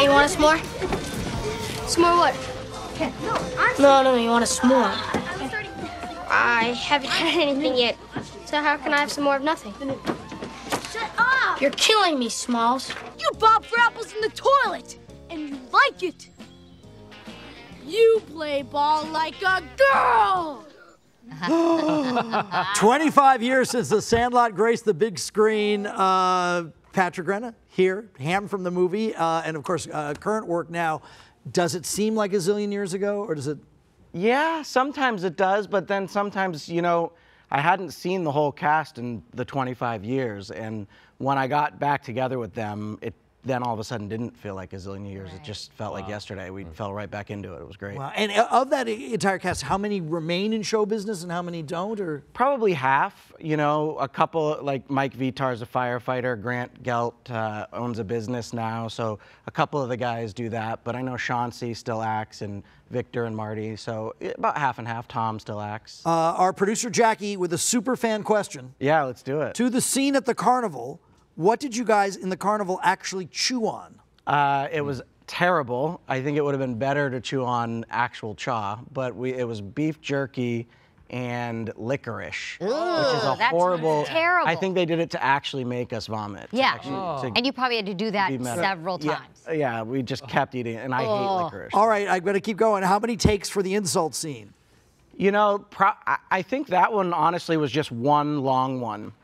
Hey, you want a s'more? S'more what? No, you want a s'more. I haven't had anything yet, so how can I have some more of nothing? Shut up! You're killing me, Smalls. You bob for apples in the toilet, and you like it. You play ball like a girl! 25 years since The Sandlot graced the big screen. Patrick Renna here, Ham from the movie, and of course, current work now. Does it seem like a zillion years ago, or does it? Yeah, sometimes it does, but then sometimes, you know, I hadn't seen the whole cast in the 25 years, and when I got back together with them, it then all of a sudden didn't feel like a zillion years. Right. It just felt like yesterday. We fell right back into it. It was great. Wow. And of that entire cast, how many remain in show business and how many don't? Or probably half. You know, a couple, like Mike Vitar's a firefighter. Grant Gelt owns a business now, so a couple of the guys do that. But I know Chauncey still acts, and Victor and Marty, so about half and half. Tom still acts. Our producer Jackie with a super fan question. Yeah, let's do it. To the scene at the carnival, what did you guys in the carnival actually chew on? It was terrible. I think it would have been better to chew on actual chaw, but it was beef jerky and licorice, which is a horrible. Terrible. I think they did it to actually make us vomit. Yeah, and you probably had to do that several times. Yeah, we just kept eating it, and I hate licorice. All right, I'm going to keep going. How many takes for the insult scene? You know, I think that one honestly was just one long one.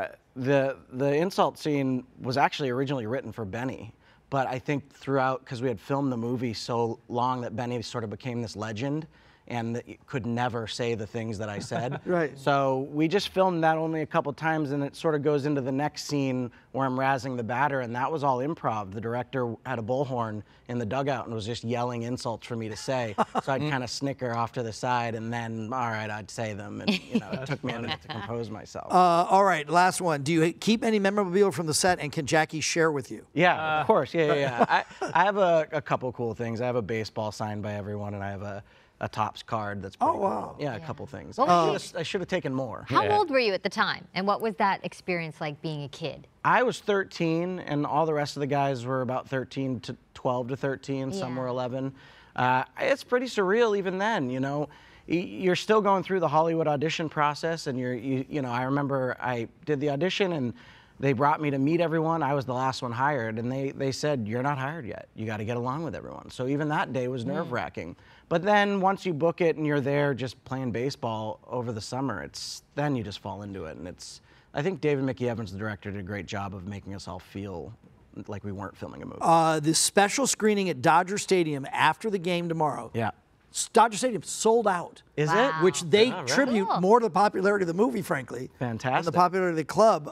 The insult scene was actually originally written for Benny, but I think throughout, because we had filmed the movie so long that Benny sort of became this legend and could never say the things that I said. Right. So we just filmed that only a couple times, and it sort of goes into the next scene where I'm razzing the batter, and that was all improv. The director had a bullhorn in the dugout and was just yelling insults for me to say. So I'd kind of snicker off to the side, and then, all right, I'd say them. And you know, it took me a minute to compose myself. All right, last one. Do you keep any memorabilia from the set, and can Jackie share with you? Yeah, of course. Yeah. I have a couple cool things. I have a baseball signed by everyone, and I have a Topps card that's pretty cool. Yeah, a couple things. I should have taken more. How old were you at the time, and what was that experience like being a kid? I was 13, and all the rest of the guys were about 13 to 12 to 13. Some were 11. It's pretty surreal even then, you know. You're still going through the Hollywood audition process, and you know, I remember I did the audition, and they brought me to meet everyone. I was the last one hired, and they said, you're not hired yet. You got to get along with everyone. So even that day was nerve-wracking. But then once you book it and you're there just playing baseball over the summer, then you just fall into it. And I think David Mickey Evans, the director, did a great job of making us all feel like we weren't filming a movie. The special screening at Dodger Stadium after the game tomorrow. Yeah. Dodger Stadium sold out. Is it? Which they attribute more to the popularity of the movie, frankly. Fantastic. Than the popularity of the club.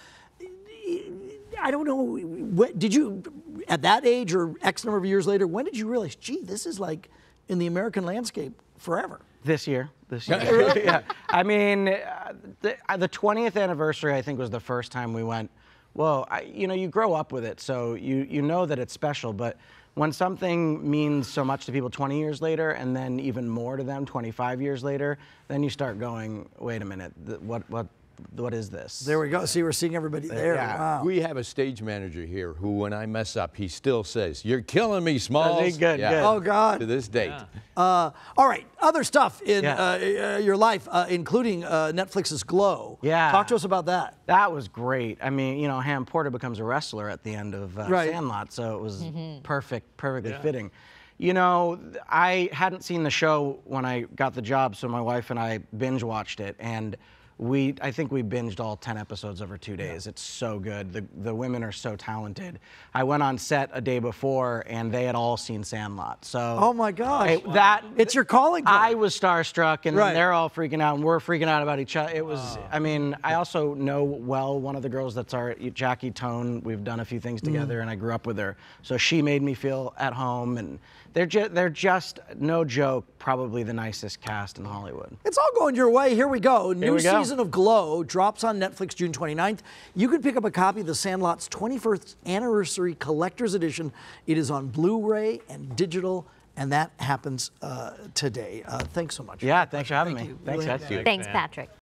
I don't know, did you, at that age or X number of years later, when did you realize, gee, this is like in the American landscape forever? This year. Yeah. I mean, the 20th anniversary, I think, was the first time we went, whoa, you know, you grow up with it, so you know that it's special, but when something means so much to people 20 years later, and then even more to them 25 years later, then you start going, wait a minute, what is this? There we go. See, we're seeing everybody there. Yeah. Wow. We have a stage manager here who, when I mess up, he still says, "You're killing me, Smalls." Good. Oh, God. To this date. All right. Other stuff in your life, including Netflix's Glow. Yeah. Talk to us about that. That was great. I mean, you know, Ham Porter becomes a wrestler at the end of Sandlot, so it was perfectly fitting. You know, I hadn't seen the show when I got the job, so my wife and I binge watched it, and I think we binged all 10 episodes over 2 days. It's so good. The women are so talented. I went on set a day before, and they had all seen Sandlot. So, oh my gosh, it's your calling card. I was starstruck, and they're all freaking out, and we're freaking out about each other. It was. I mean, I also know one of the girls that's Jackie Tone. We've done a few things together, and I grew up with her. So she made me feel at home, and they're just no joke, probably the nicest cast in Hollywood. It's all going your way. Here we go. New season of Glow drops on Netflix June 29th. You can pick up a copy of The Sandlot's 21st Anniversary Collector's Edition. It is on Blu-ray and Digital, and that happens today. Thanks so much. Yeah, thanks for having me. Thanks, Thanks, Patrick.